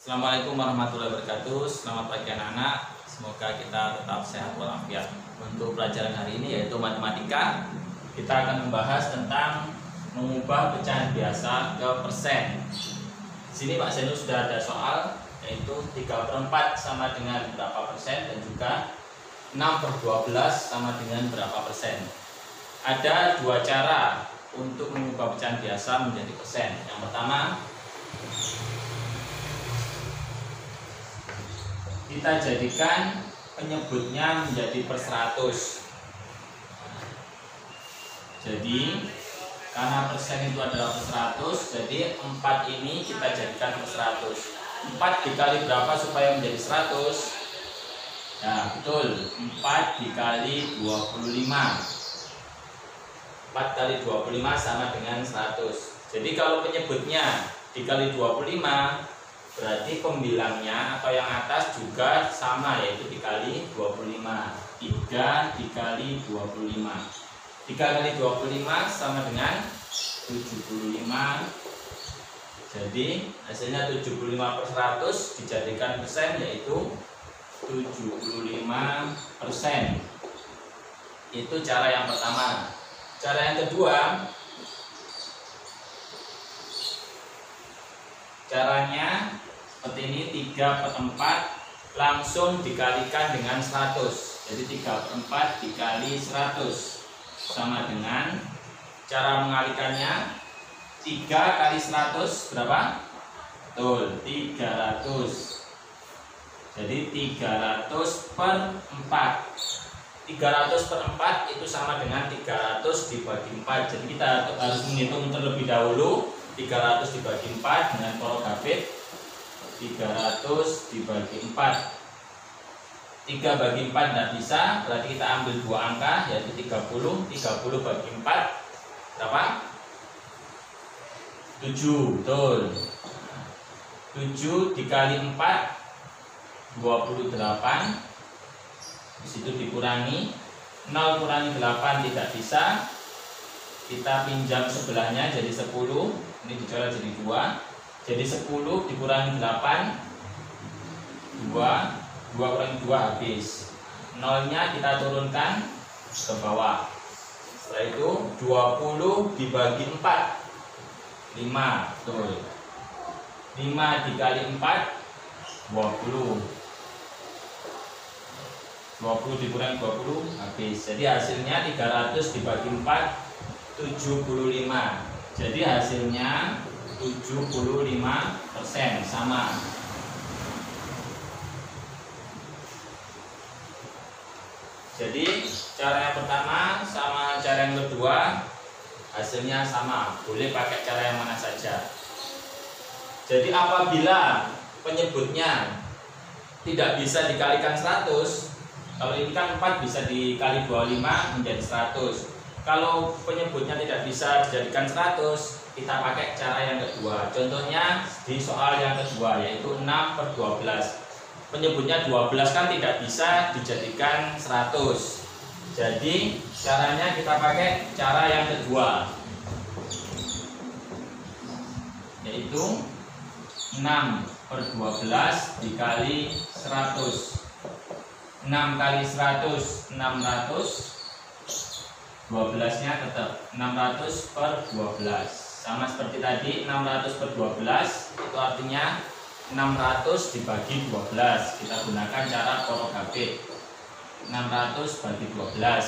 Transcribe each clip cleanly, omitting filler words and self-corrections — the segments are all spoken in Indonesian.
Assalamualaikum warahmatullahi wabarakatuh. Selamat pagi anak-anak. Semoga kita tetap sehat walafiat. Untuk pelajaran hari ini yaitu matematika, kita akan membahas tentang mengubah pecahan biasa ke persen. Di sini Pak Senu sudah ada soal, yaitu 3/4 sama dengan berapa persen dan juga 6/12 sama dengan berapa persen. Ada dua cara untuk mengubah pecahan biasa menjadi persen. Yang pertama, kita jadikan penyebutnya menjadi per 100. Jadi karena persen itu adalah per 100, jadi 4 ini kita jadikan per 100. 4 dikali berapa supaya menjadi 100? Nah betul, 4 dikali 25. 4 kali 25 sama dengan 100. Jadi kalau penyebutnya dikali 25, berarti pembilangnya atau yang atas juga sama, yaitu dikali 25. 3 dikali 25. 3 kali 25 sama dengan 75. Jadi hasilnya 75 per 100 dijadikan persen, yaitu 75%. Itu cara yang pertama. Cara yang kedua, caranya seperti ini, 3/4 langsung dikalikan dengan 100. Jadi 3/4 dikali 100 sama dengan, cara mengalikannya 3 kali 100 berapa? Betul, 300. Jadi 300 per 4. 300 per 4 itu sama dengan 300 dibagi 4. Jadi kita harus menghitung terlebih dahulu. 300 dibagi 4 dengan porogabit. 300 dibagi 4. 3 bagi 4 tidak bisa, berarti kita ambil dua angka, yaitu 30. 30 bagi 4 berapa? 7. Betul. 7 dikali 4 28. Di situ dikurangi 0 kurangi 8 tidak bisa. Kita pinjam sebelahnya jadi 10. Ini dicoret jadi 2. Jadi 10 dikurangi 8 2. 2 kurangi 2 habis. 0-nya kita turunkan ke bawah. Setelah itu 20 dibagi 4 5. Betul. 5 dikali 4 20. 20 dikurangi 20 habis. Jadi hasilnya 300 dibagi 4 75. Jadi hasilnya 75% sama. Jadi cara yang pertama sama cara yang kedua hasilnya sama. Boleh pakai cara yang mana saja. Jadi apabila penyebutnya tidak bisa dikalikan 100, kalau ini kan 4 bisa dikali 25 menjadi 100. Kalau penyebutnya tidak bisa dijadikan 100, kita pakai cara yang kedua. Contohnya di soal yang kedua, yaitu 6/12. Penyebutnya 12 kan tidak bisa dijadikan 100. Jadi caranya kita pakai cara yang kedua, yaitu 6/12 dikali 100. 6 kali 100 600. 12-nya tetap 600 per 12. Sama seperti tadi, 600 per 12 itu artinya 600 dibagi 12. Kita gunakan cara porogabit. 600 bagi 12.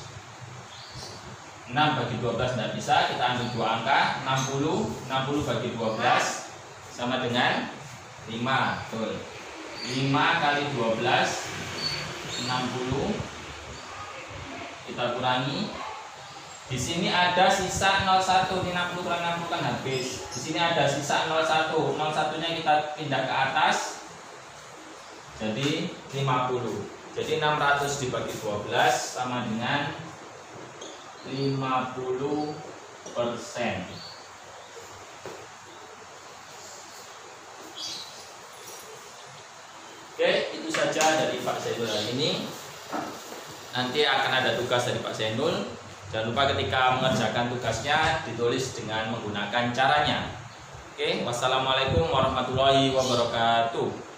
6 bagi 12 tidak bisa, kita ambil dua angka. 60 bagi 12 sama dengan 5. Betul. 5 kali 12 60. Kita kurangi. Di sini ada sisa 01. Ini 60 kurang 60 kan habis. Di sini ada sisa 01. 01-nya kita pindah ke atas. Jadi 50. Jadi 600 dibagi 12 sama dengan 50%. Oke, itu saja dari Pak Zainul hari ini. Nanti akan ada tugas dari Pak Zainul. Jangan lupa ketika mengerjakan tugasnya ditulis dengan menggunakan caranya. Oke, wassalamualaikum warahmatullahi wabarakatuh.